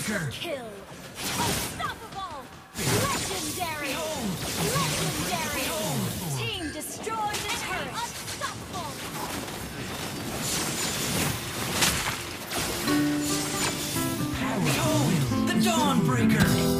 Dawnbreaker! Kill! Unstoppable! Legendary! Legendary! Team destroyed the turret! Unstoppable! Behold, the Dawnbreaker!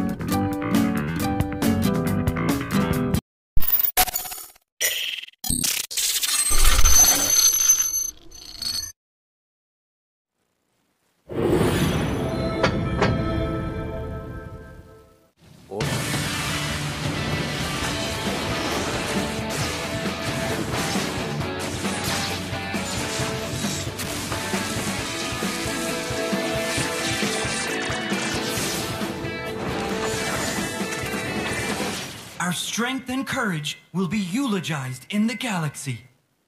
Our strength and courage will be eulogized in the galaxy.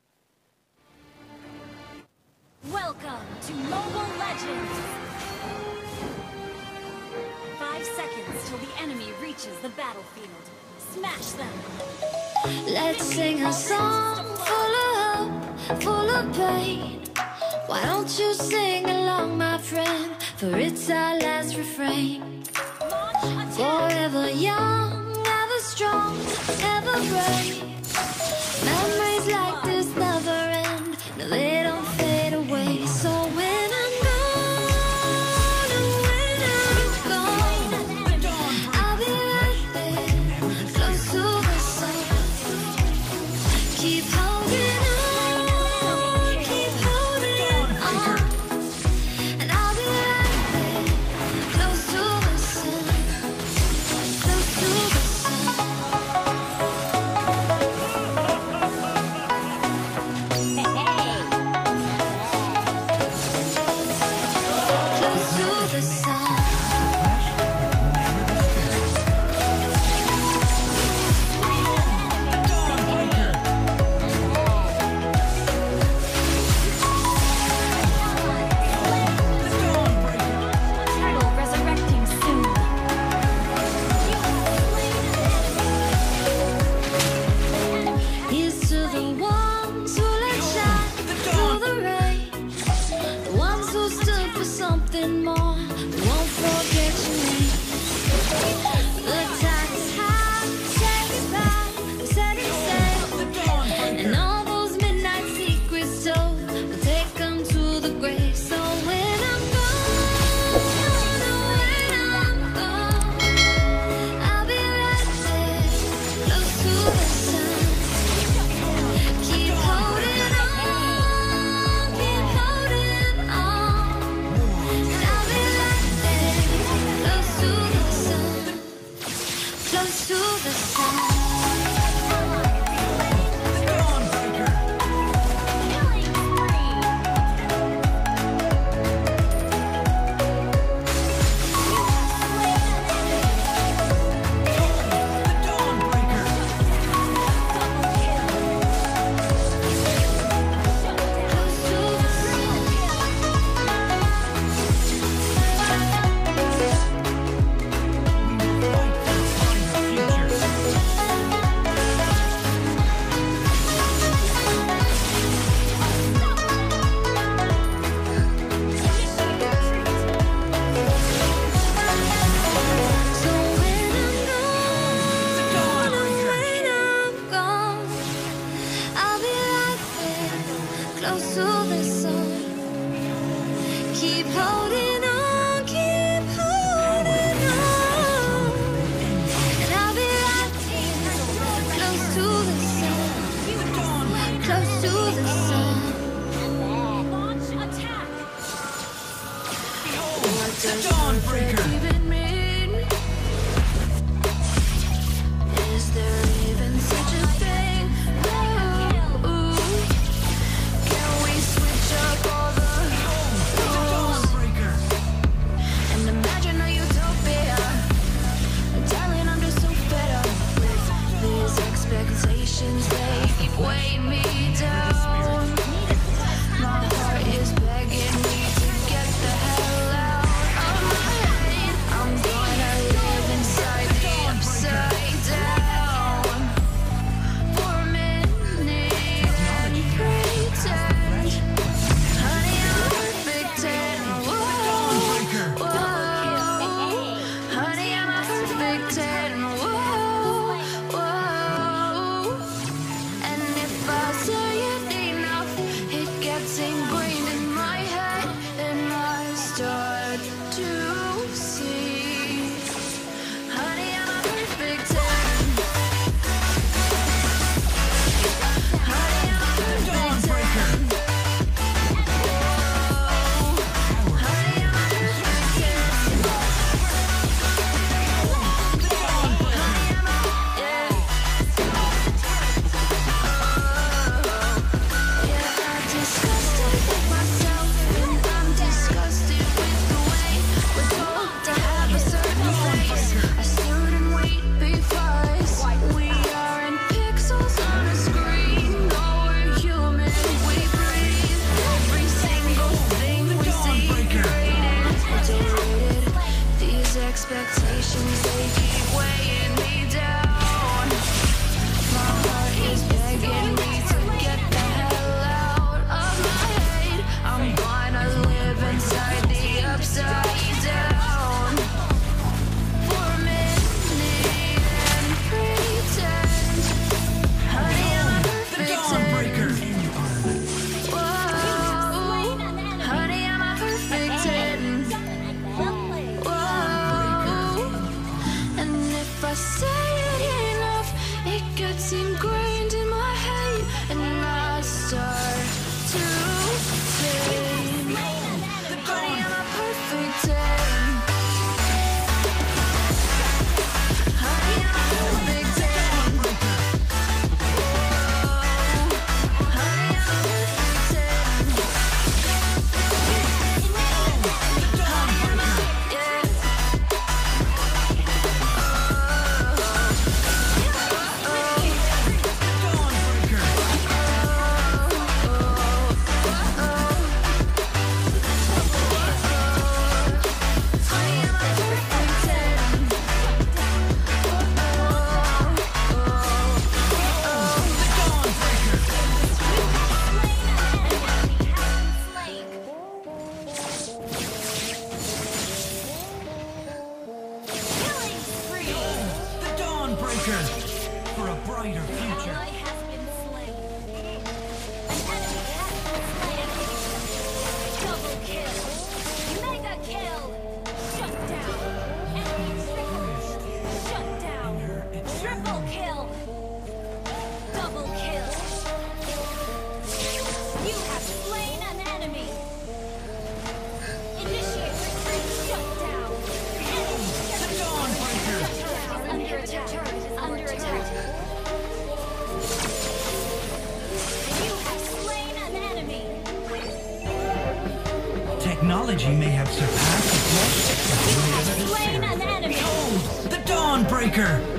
Welcome to Mobile Legends! 5 seconds till the enemy reaches the battlefield. Smash them! Let's sing a song full of hope, full of pain. Why don't you sing along, my friend? For it's our last refrain. Forever young, ever strong, ever brave. Memories like this never end. No, they don't fade away. So when I'm gone, and when I'm gone, I'll be right there, close to the sun. Keep holding on, keep holding on, and I'll be right there, close to the sun, close to the sun. expectations, they keep weighing me down. My heart is begging me to get the hell out of my head. I'm gonna live inside the upside down for a minute and pretend. Honey, I'm a perfect 10. Whoa, honey, I'm a perfect 10. If I say it enough, it gets ingrained in my head, and I start to think, honey, I'm a perfect 10. Honey, I'm a perfect 10. Whoa, honey, I'm a perfect 10. Honey, I'm a, yeah. For a brighter future. Ally has been slain. An enemy has been slain. Double kill. Mega kill. Shut down. Enemy triple. Shut down. Triple kill. Double kill. You have slain an enemy. Initiate retreat. Shut down. Enemy Dawnbreaker. under attack. Under attack. You have slain an enemy. Technology may have surpassed the flesh, but You have slain an enemy. behold, the Dawnbreaker!